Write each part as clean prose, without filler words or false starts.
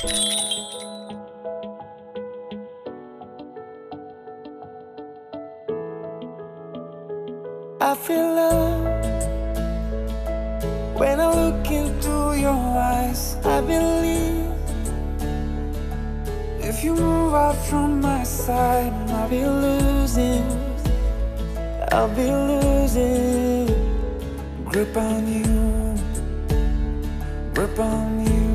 I feel love when I look into your eyes. I believe if you move out from my side, I'll be losing grip on you, grip on you.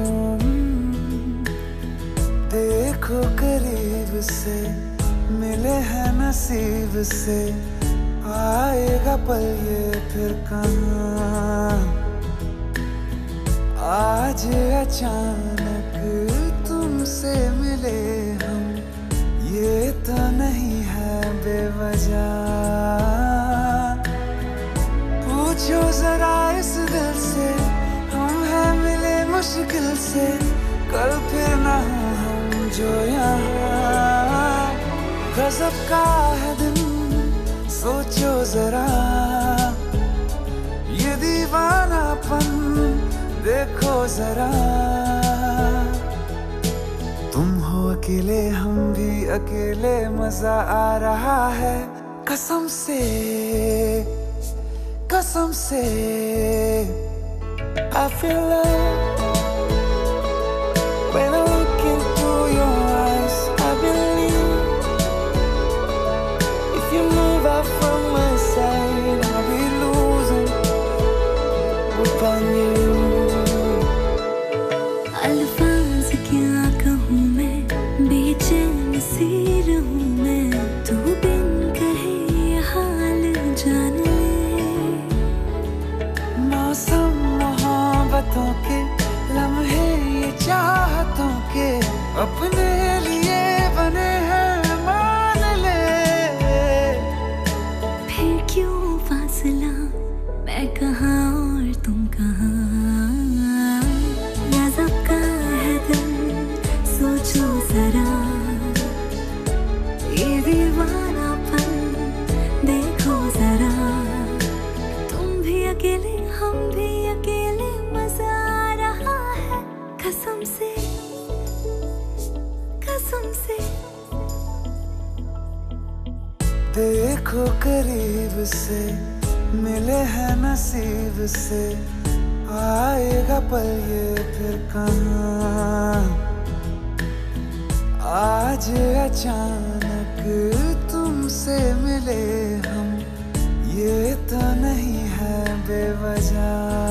देखो करीब से मिले हैं नसीब से, आएगा पल ये फिर कहाँ। आज अचानक तुमसे मिले हम, ये तो नहीं है बेवजह। पूछो जरा इस दिल से, हम हैं मिले मुश्किल से, कल फिर ना हो हम जो यहाँ। गजब का है दिन, सोचो जरा ये दीवानापन, देखो जरा। तुम हो अकेले, हम भी अकेले, मजा आ रहा है कसम से, कसम से। I feel love when I look into your eyes. I believe if you move out from my side, I'll be losing grip on you. अल्फाज क्या कहूँ मैं, बेचैन सी रहूँ मैं, तू बिन कहे ये हाल जान ले। मौसम मोहब्बतों के, लम्हे ये चाहतों के, अपने लिए बने हैं मान ले। फिर क्यों फासला, मैं कहाँ और तुम कहाँ। गजब का है दिन, सोचो जरा ये दीवानापन, देखो जरा। तुम भी अकेले, हम भी अकेले, मजा आ रहा है कसम से, कसम से। देखो करीब से मिले हैं नसीब से, आएगा पल ये फिर कहाँ। आज अचानक तुमसे मिले हम, ये तो नहीं है बेवजह।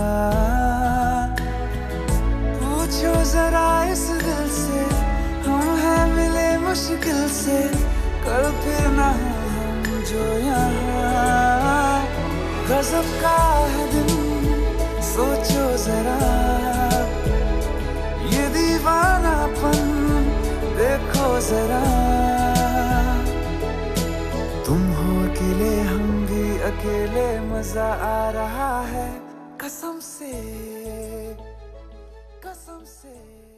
पूछो जरा इस दिल से, हम हैं मिले मुश्किल से, कल फिर ना हो हम जो यहाँ। गजब का है दिन, सोचो जरा ये दीवानापन, देखो जरा। तुम हो अकेले, हम भी अकेले, मजा आ रहा है कसम से, कसम से।